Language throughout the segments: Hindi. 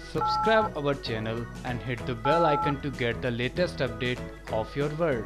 Subscribe our channel and hit the bell icon to get the latest update of your world.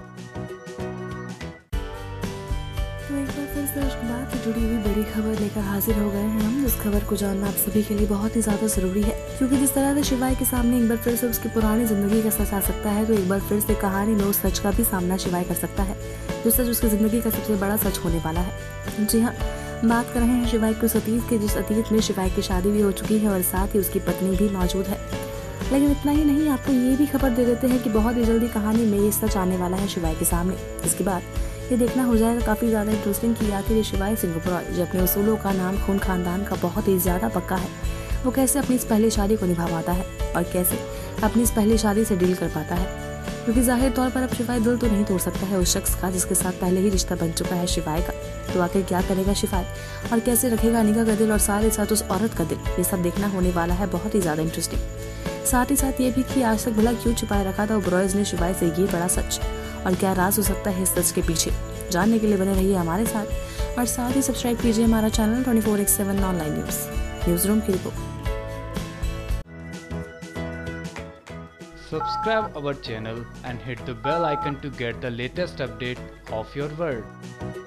तो एक बार फिर से अशबात से जुड़ी हुई बड़ी खबर लेकर हाजिर हो गए हैं हम। इस खबर को जानना आप सभी के लिए बहुत ही ज़्यादा ज़रूरी है, क्योंकि जिस तरह से शिवाय के सामने एक बार फिर से उसकी पुरानी ज़िंदगी का सच आ सकता है, तो एक बार फिर से कहानी में उस सच का भी सामना शिवाय कर सकता है, जो सच उसकी ज़िंदगी का सबसे बड़ा सच होने वाला है। जी हाँ, बात कर रहे हैं शिवाय के उस अतीत के, जिस अतीत में शिवाय की शादी भी हो चुकी है और साथ ही उसकी पत्नी भी मौजूद है। लेकिन इतना ही नहीं, आपको ये भी खबर दे देते हैं कि बहुत ही जल्दी कहानी में ये सच आने वाला है शिवाय के सामने। इसके बाद ये देखना हो जाएगा काफ़ी ज़्यादा इंटरेस्टिंग कि आखिर ये शिवाय सिंह ओबेरॉय, जो अपने उसूलों का, नाम, खून खानदान का बहुत ही ज़्यादा पक्का है, वो कैसे अपनी इस पहली शादी को निभा पाता है और कैसे अपनी इस पहली शादी से डील कर पाता है। क्योंकि जाहिर तौर पर अब शिवाय दिल तो नहीं तोड़ सकता है उस शख्स का जिसके साथ पहले ही रिश्ता बन चुका है शिवाय का। तो आखिर क्या करेगा शिवाय और कैसे रखेगा अनिका का दिल और साथ ही साथ उस औरत का दिल, ये सब देखना होने वाला है बहुत ही ज़्यादा इंटरेस्टिंग। साथ ही साथ ये भी कि आज तक भला क्यों छुपाए रखा था ओबेरॉयज ने शिवाय से ये बड़ा सच, और क्या राज हो सकता है इस सच के पीछे। जानने के लिए बने रहिए हमारे साथ और साथ ही सब्सक्राइब कीजिए हमारा चैनल 24/7 ऑनलाइन न्यूज़ रूम की रिपोर्ट। Subscribe our channel and hit the bell icon to get the latest update of your world.